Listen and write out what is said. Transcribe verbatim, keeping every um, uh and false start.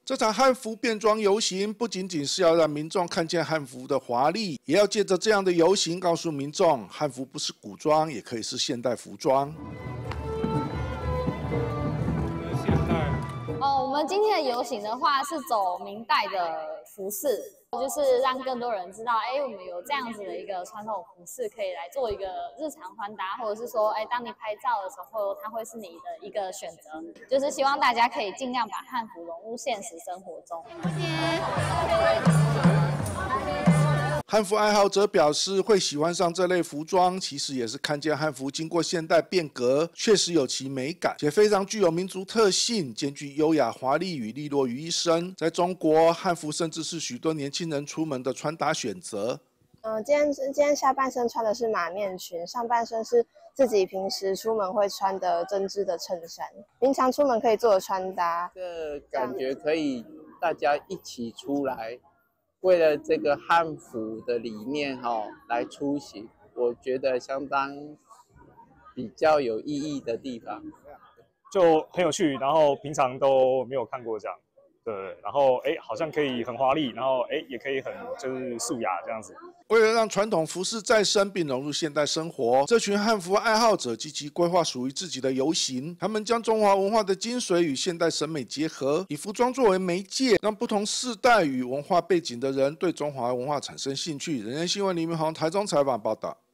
这场汉服变装游行不仅仅是要让民众看见汉服的华丽，也要借着这样的游行告诉民众，汉服不是古装，也可以是现代服装。 哦，我们今天的游行的话是走明代的服饰，就是让更多人知道，哎，我们有这样子的一个传统服饰可以来做一个日常穿搭，或者是说，哎，当你拍照的时候，它会是你的一个选择，就是希望大家可以尽量把汉服融入现实生活中。 汉服爱好者表示，会喜欢上这类服装，其实也是看见汉服经过现代变革，确实有其美感，且非常具有民族特性，兼具优雅华丽与利落于一身。在中国，汉服甚至是许多年轻人出门的穿搭选择。 嗯、呃，今天今天下半身穿的是马面裙，上半身是自己平时出门会穿的针织的衬衫，平常出门可以做的穿搭。 这感觉可以大家一起出来。为了这个汉服的理念哈、哦、来出行，我觉得相当比较有意义的地方， 就很有趣，然后平常都没有看过这样，对，然后哎好像可以很华丽，然后哎也可以很就是素雅这样子。 为了让传统服饰再生并融入现代生活，这群汉服爱好者积极规划属于自己的游行。他们将中华文化的精髓与现代审美结合，以服装作为媒介，让不同世代与文化背景的人对中华文化产生兴趣。人间新闻李明宏台中采访报道。